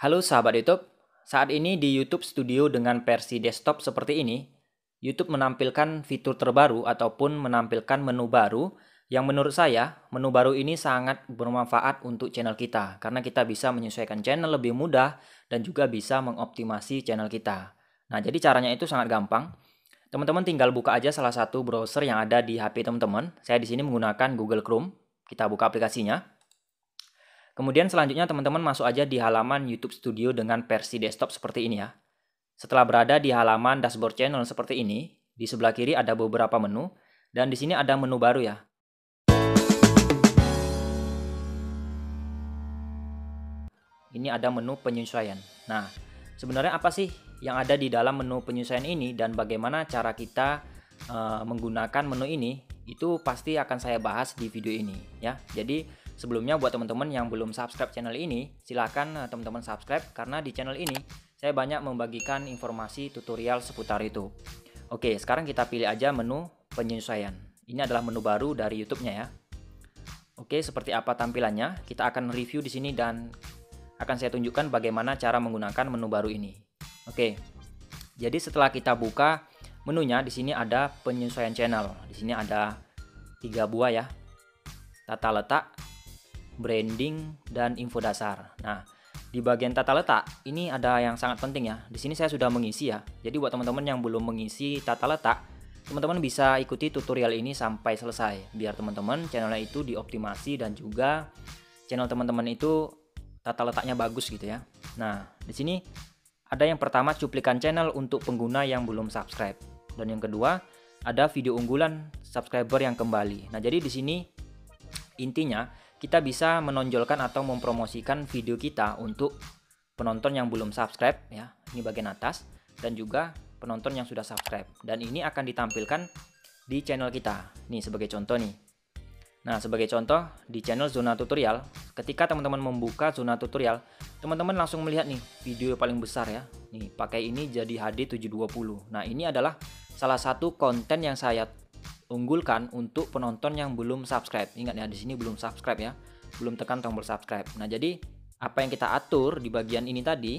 Halo sahabat YouTube, saat ini di YouTube Studio dengan versi desktop seperti ini, YouTube menampilkan fitur terbaru ataupun menampilkan menu baru yang menurut saya, menu baru ini sangat bermanfaat untuk channel kita karena kita bisa menyesuaikan channel lebih mudah dan juga bisa mengoptimasi channel kita. Nah, jadi caranya itu sangat gampang. Teman-teman tinggal buka aja salah satu browser yang ada di HP teman-teman. Saya di sini menggunakan Google Chrome. Kita buka aplikasinya. Kemudian selanjutnya teman-teman masuk aja di halaman YouTube Studio dengan versi desktop seperti ini ya. Setelah berada di halaman dashboard channel seperti ini, di sebelah kiri ada beberapa menu dan di sini ada menu baru ya. Ini ada menu penyesuaian. Nah, sebenarnya apa sih yang ada di dalam menu penyesuaian ini dan bagaimana cara kita menggunakan menu ini? Itu pasti akan saya bahas di video ini ya. Jadi sebelumnya buat teman-teman yang belum subscribe channel ini, silahkan teman-teman subscribe karena di channel ini saya banyak membagikan informasi tutorial seputar itu. Oke, sekarang kita pilih aja menu penyesuaian. Ini adalah menu baru dari YouTube-nya ya. Oke, seperti apa tampilannya? Kita akan review di sini dan akan saya tunjukkan bagaimana cara menggunakan menu baru ini. Oke. Jadi setelah kita buka menunya, di sini ada penyesuaian channel. Di sini ada 3 buah ya. Tata letak, branding, dan info dasar. Nah, di bagian tata letak ini ada yang sangat penting ya. Di sini saya sudah mengisi ya. Jadi buat teman-teman yang belum mengisi tata letak, teman-teman bisa ikuti tutorial ini sampai selesai biar teman-teman channelnya itu dioptimasi dan juga channel teman-teman itu tata letaknya bagus gitu ya. Nah, di sini ada yang pertama cuplikan channel untuk pengguna yang belum subscribe dan yang kedua ada video unggulan subscriber yang kembali. Nah, jadi di sini intinya kita bisa menonjolkan atau mempromosikan video kita untuk penonton yang belum subscribe ya. Ini bagian atas dan juga penonton yang sudah subscribe dan ini akan ditampilkan di channel kita. Nih sebagai contoh nih. Nah, sebagai contoh di channel Zona Tutorial, ketika teman-teman membuka Zona Tutorial, teman-teman langsung melihat nih video paling besar ya. Nih, pakai ini jadi HD 720. Nah, ini adalah salah satu konten yang saya unggulkan untuk penonton yang belum subscribe. Ingat ya, di sini belum subscribe ya. Belum tekan tombol subscribe. Nah, jadi apa yang kita atur di bagian ini tadi,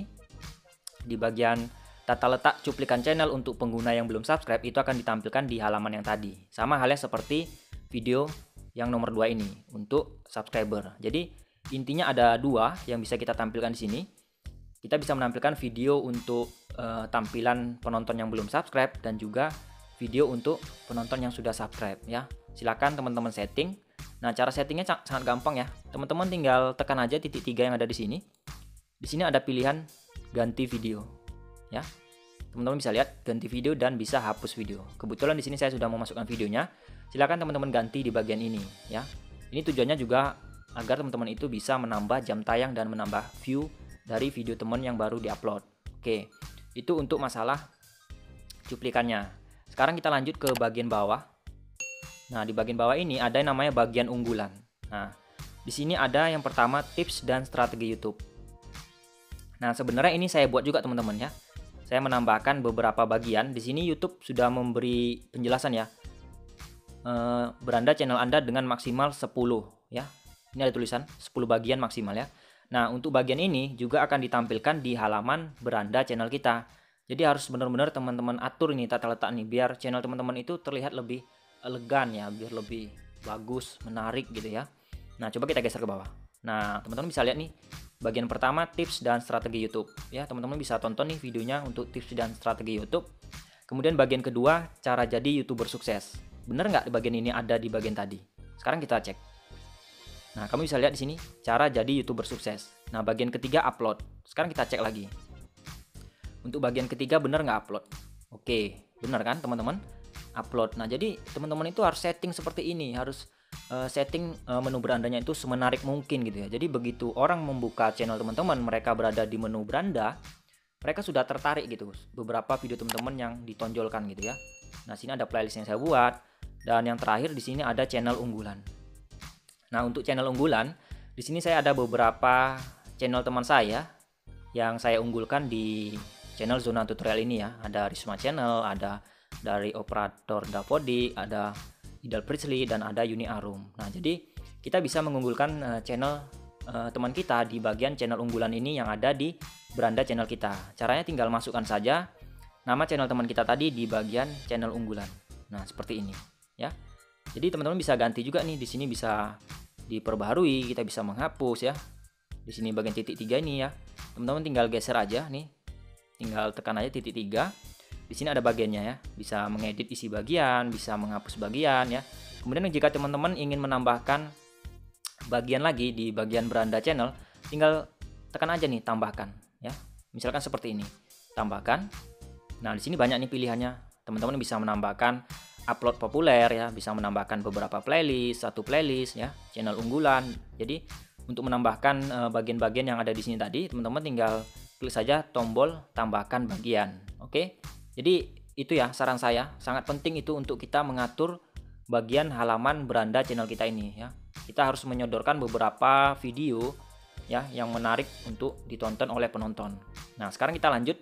di bagian tata letak cuplikan channel untuk pengguna yang belum subscribe itu akan ditampilkan di halaman yang tadi. Sama halnya seperti video yang nomor 2 ini untuk subscriber. Jadi intinya ada 2 yang bisa kita tampilkan di sini. Kita bisa menampilkan video untuk tampilan penonton yang belum subscribe dan juga video untuk penonton yang sudah subscribe ya. Silakan teman-teman setting. Nah, cara settingnya sangat gampang ya. Teman-teman tinggal tekan aja titik 3 yang ada di sini. Di sini ada pilihan ganti video ya. Teman-teman bisa lihat ganti video dan bisa hapus video. Kebetulan di sini saya sudah memasukkan videonya. Silakan teman-teman ganti di bagian ini ya. Ini tujuannya juga agar teman-teman itu bisa menambah jam tayang dan menambah view dari video teman yang baru diupload. Oke, itu untuk masalah cuplikannya. Sekarang kita lanjut ke bagian bawah. Nah, di bagian bawah ini ada yang namanya bagian unggulan. Nah, di sini ada yang pertama tips dan strategi YouTube. Nah, sebenarnya ini saya buat juga teman-teman ya. Saya menambahkan beberapa bagian. Di sini YouTube sudah memberi penjelasan ya. Beranda channel Anda dengan maksimal 10 ya. Ini ada tulisan 10 bagian maksimal ya. Nah, untuk bagian ini juga akan ditampilkan di halaman beranda channel kita. Jadi harus benar-benar teman-teman atur ini tata letak nih biar channel teman-teman itu terlihat lebih elegan ya, biar lebih bagus, menarik gitu ya. Nah, coba kita geser ke bawah. Nah, teman-teman bisa lihat nih bagian pertama tips dan strategi YouTube ya. Teman-teman bisa tonton nih videonya untuk tips dan strategi YouTube. Kemudian bagian kedua cara jadi YouTuber sukses. Bener nggak di bagian ini ada di bagian tadi? Sekarang kita cek. Nah, kamu bisa lihat di sini cara jadi YouTuber sukses. Nah, bagian ketiga upload. Sekarang kita cek lagi. Untuk bagian ketiga bener nggak upload? Oke, bener kan teman-teman? Upload. Nah, jadi teman-teman itu harus setting seperti ini, harus setting menu berandanya itu semenarik mungkin gitu ya. Jadi begitu orang membuka channel teman-teman, mereka berada di menu beranda, mereka sudah tertarik gitu. Beberapa video teman-teman yang ditonjolkan gitu ya. Nah, sini ada playlist yang saya buat. Dan yang terakhir di sini ada channel unggulan. Nah, untuk channel unggulan, di sini saya ada beberapa channel teman saya yang saya unggulkan di channel Zona Tutorial ini ya. Ada Risma Channel, ada dari Operator Davodi, ada Idal Prisley, dan ada Yuni Arum. Nah, jadi kita bisa mengunggulkan channel teman kita di bagian channel unggulan ini yang ada di beranda channel kita. Caranya tinggal masukkan saja nama channel teman kita tadi di bagian channel unggulan. Nah, seperti ini ya. Jadi teman-teman bisa ganti juga nih, di sini bisa diperbaharui, kita bisa menghapus ya. Di sini bagian titik 3 ini ya. Teman-teman tinggal geser aja nih. Tinggal tekan aja titik 3. Di sini ada bagiannya ya. Bisa mengedit isi bagian, bisa menghapus bagian ya. Kemudian jika teman-teman ingin menambahkan bagian lagi di bagian beranda channel, tinggal tekan aja nih tambahkan ya. Misalkan seperti ini. Tambahkan. Nah, di sini banyak nih pilihannya. Teman-teman bisa menambahkan upload populer ya, bisa menambahkan beberapa playlist, satu playlist ya, channel unggulan. Jadi untuk menambahkan bagian-bagian yang ada di sini tadi, teman-teman tinggal klik saja tombol tambahkan bagian. Oke. Jadi itu ya saran saya, sangat penting itu untuk kita mengatur bagian halaman beranda channel kita ini ya. Kita harus menyodorkan beberapa video ya yang menarik untuk ditonton oleh penonton. Nah, sekarang kita lanjut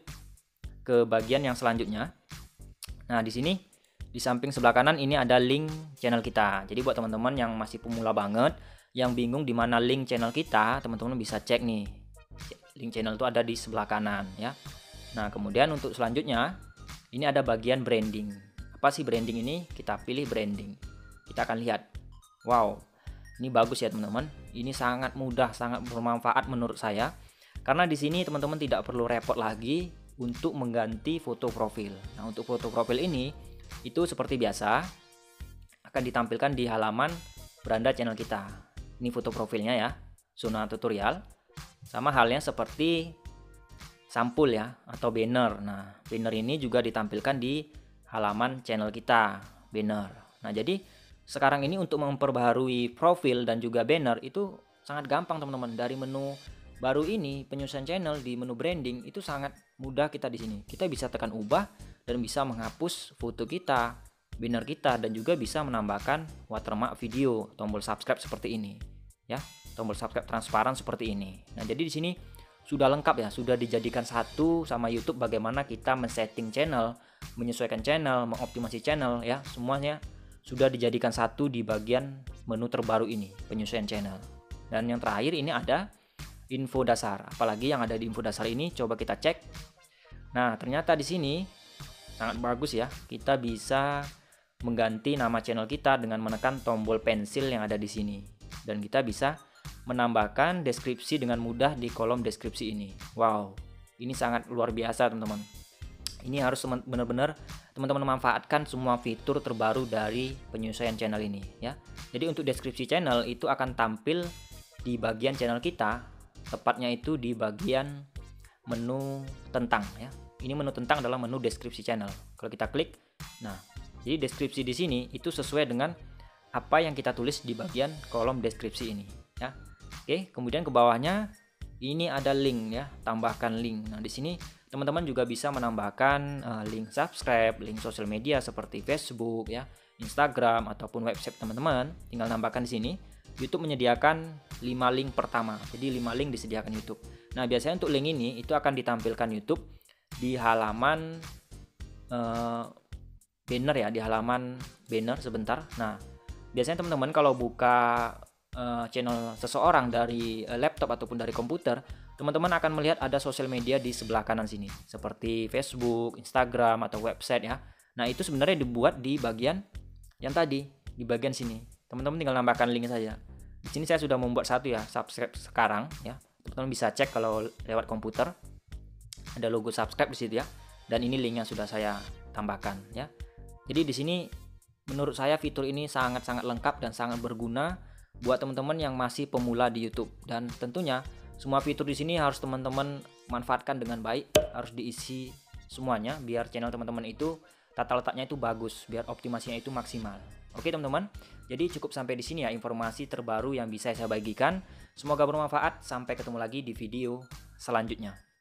ke bagian yang selanjutnya. Nah, di sini di samping sebelah kanan ini ada link channel kita. Jadi buat teman-teman yang masih pemula banget, yang bingung di mana link channel kita, teman-teman bisa cek nih. Link channel itu ada di sebelah kanan ya. Nah, kemudian untuk selanjutnya ini ada bagian branding. Apa sih branding ini? Kita pilih branding. Kita akan lihat. Wow, ini bagus ya teman-teman. Ini sangat mudah, sangat bermanfaat menurut saya. Karena di sini teman-teman tidak perlu repot lagi untuk mengganti foto profil. Nah, untuk foto profil ini itu seperti biasa akan ditampilkan di halaman beranda channel kita. Ini foto profilnya ya, zona tutorial. Sama halnya seperti sampul ya atau banner. Nah, banner ini juga ditampilkan di halaman channel kita, banner. Nah, jadi sekarang ini untuk memperbaharui profil dan juga banner itu sangat gampang teman-teman. Dari menu baru ini, penyusunan channel di menu branding itu sangat mudah kita di sini. Kita bisa tekan ubah dan bisa menghapus foto kita, banner kita, dan juga bisa menambahkan watermark video, tombol subscribe seperti ini ya, tombol subscribe transparan seperti ini. Nah, jadi di sini sudah lengkap ya, sudah dijadikan satu sama YouTube bagaimana kita men-setting channel, menyesuaikan channel, mengoptimasi channel ya, semuanya sudah dijadikan satu di bagian menu terbaru ini, penyesuaian channel. Dan yang terakhir ini ada info dasar. Apalagi yang ada di info dasar ini coba kita cek. Nah, ternyata di sini sangat bagus ya. Kita bisa mengganti nama channel kita dengan menekan tombol pensil yang ada di sini. Dan kita bisa menambahkan deskripsi dengan mudah di kolom deskripsi ini. Wow, ini sangat luar biasa teman-teman. Ini harus benar-benar teman-teman memanfaatkan semua fitur terbaru dari penyesuaian channel ini ya. Jadi untuk deskripsi channel itu akan tampil di bagian channel kita, tepatnya itu di bagian menu tentang ya. Ini menu tentang adalah menu deskripsi channel. Kalau kita klik, nah, jadi deskripsi di sini itu sesuai dengan apa yang kita tulis di bagian kolom deskripsi ini ya. Oke, kemudian ke bawahnya ini ada link ya, tambahkan link. Nah, di sini teman-teman juga bisa menambahkan link subscribe, link sosial media seperti Facebook ya, Instagram ataupun website teman-teman. Tinggal tambahkan di sini. YouTube menyediakan 5 link pertama. Jadi 5 link disediakan YouTube. Nah, biasanya untuk link ini itu akan ditampilkan YouTube di halaman banner ya, di halaman banner sebentar. Nah, biasanya teman-teman kalau buka channel seseorang dari laptop ataupun dari komputer, teman-teman akan melihat ada sosial media di sebelah kanan sini seperti Facebook, Instagram atau website ya. Nah, itu sebenarnya dibuat di bagian yang tadi, di bagian sini. Teman-teman tinggal nambahkan link saja. Di sini saya sudah membuat satu ya, subscribe sekarang ya. Teman-teman bisa cek kalau lewat komputer. Ada logo subscribe di situ ya. Dan ini linknya sudah saya tambahkan ya. Jadi di sini menurut saya fitur ini sangat-sangat lengkap dan sangat berguna buat teman-teman yang masih pemula di YouTube. Dan tentunya semua fitur di sini harus teman-teman manfaatkan dengan baik, harus diisi semuanya biar channel teman-teman itu tata letaknya itu bagus, biar optimasinya itu maksimal. Oke teman-teman, jadi cukup sampai di sini ya informasi terbaru yang bisa saya bagikan. Semoga bermanfaat. Sampai ketemu lagi di video selanjutnya.